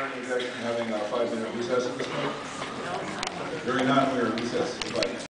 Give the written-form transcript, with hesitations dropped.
any objection to having a 5-minute recess at this point? Hearing none, we are in recess. Goodbye.